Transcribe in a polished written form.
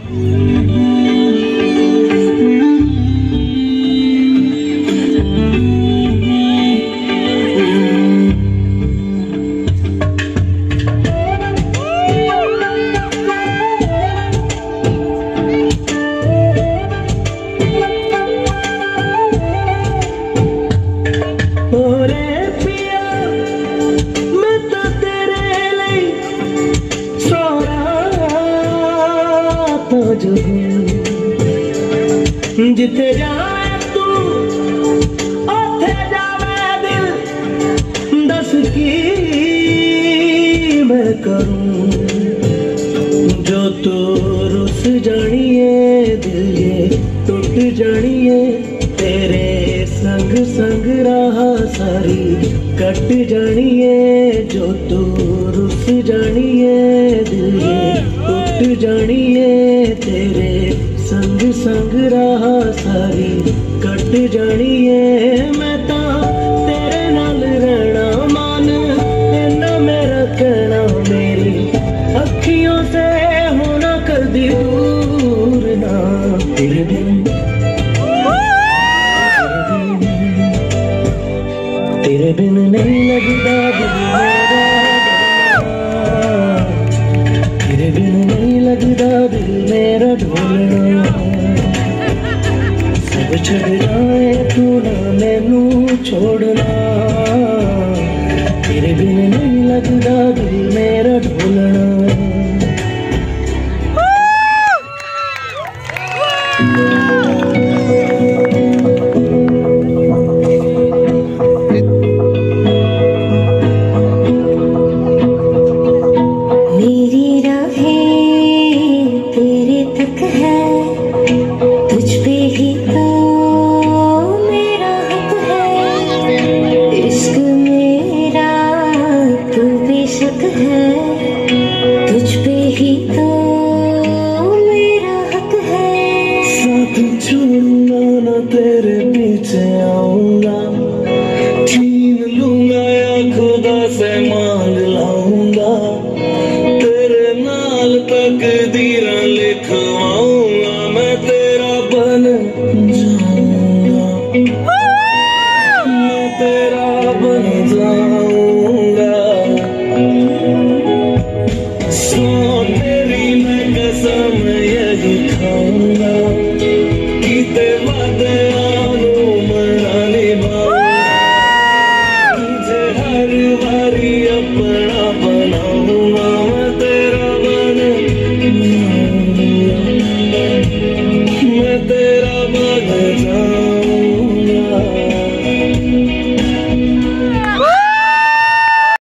जिथे जाए तू उथे जावे दिल, दस की मैं करूं जो तू रुस जानिए, दिल ये टूट जानिए, तेरे संग संग राह सारी कट जानिए, जो तू रुस जानिए, दिल ये टूट जानिए, तेरे संग संग राह सारी कट जानिए। मैं ता तेरे नाल रहना मान, इन्ना मेरा कहना, मेरी अखियों से होना कदी दूर ना, तेरे बिन नहीं लगदा दिल मेरा, तेरे बिन नहीं लगदा दिल मेरा ढोलना, सब छड़ जाए तू ना मैनू छोड़ना, तेरे बिन नहीं लगदा दिल मेरा ढोलना। छोड़ूंगा ना तेरे पीछे आऊंगा, छीन लूंगा या खुदा से मांग लाऊंगा, तेरे नाल तकदीरां लिखवाऊंगा, मैं तेरा बन जाऊंगा, मैं तेरा बन जाऊंगा, सो तेरी मैं कसम यही खाऊंगा,